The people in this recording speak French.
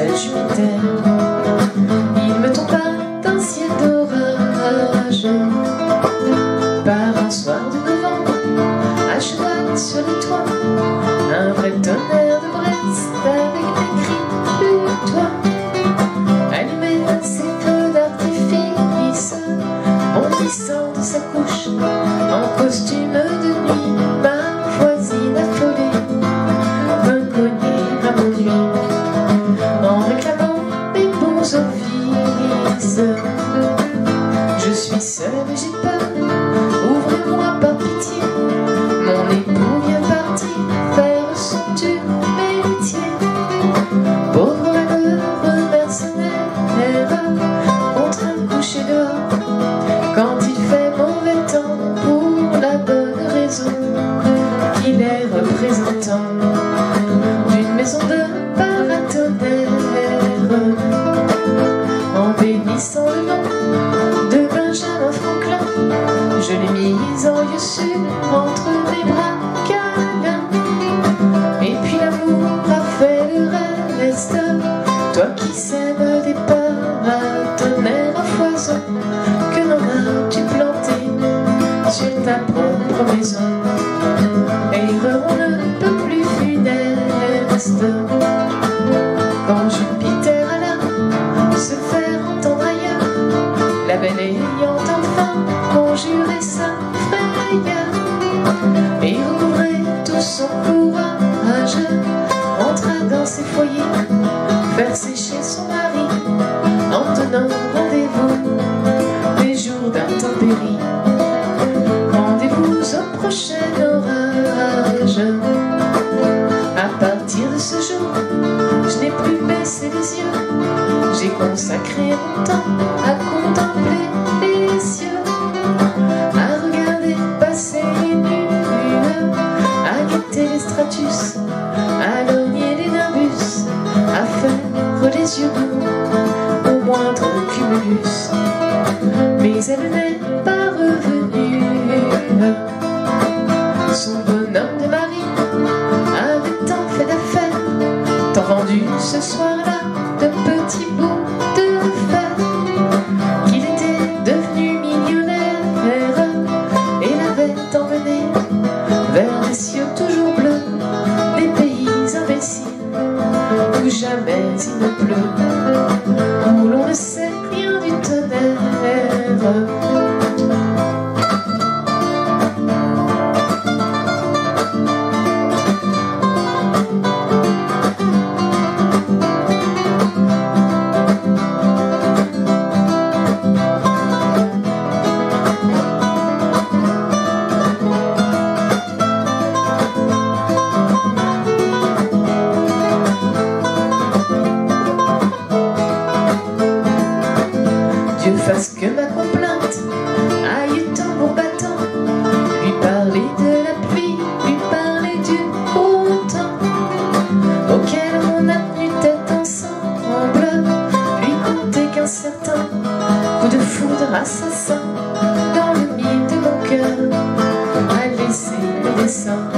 Jupiter. Il me tomba d'un ciel d'orage par un soir de novembre, à cheval sur les toits, un vrai tonnerre de Brest avec des cris de toi. Allumait ses feux d'artifice, bondissant de sa couche en costume de nuit. Ma voisine affolée me cognait à mon nuit en réclamant mes bons offices. Je suis seule mais j'ai peur, ouvrez-moi par pitié. Mon époux vient partir faire son dur métier. Pauvre malheureux mercenaire, contraint de coucher dehors quand il fait mauvais temps, pour la bonne raison qu'il est représentant d'une maison de paratonnerre. En bénissant le nom de Benjamin Franklin, je l'ai mise en lieu sûr entre mes bras câlins. Et puis l'amour a fait le reste, toi qui sèmes des paratonnerres à foison, que n'en as-tu planté sur ta propre maison? Erreur on ne peut plus funeste, quand Jupiter alla se faire entendre ailleurs, la belle ayant enfin conjuré sa frayeur et recouvré tout son courage, entra dans ses foyers faire sécher son mari en donnant rendez-vous les jours d'intempéries. Rendez-vous au prochain orage. À partir de ce jour, je n'ai plus baissé les yeux, j'ai consacré mon temps à contempler les cieux, à regarder passer les nues, à guetter les stratus, à lorgner les nimbus, à faire les yeux doux au moindre cumulus. Mais elle n'est pas revenue. Son bonhomme de mari avait tant fait d'affaires, tant vendu ce soir-là de petits bouts de fer, qu'il était devenu millionnaire et l'avait emmené vers des cieux toujours bleus, des pays imbéciles où jamais il ne pleut, où l'on ne sait rien du tonnerre. Dieu fasse que ma complainte aille tambour battant, lui parler de la pluie, lui parler du beau temps auquel on a tenu tête ensemble, lui conter qu'un certain coup de foudre assassin dans le mille de mon cœur a laissé le dessin.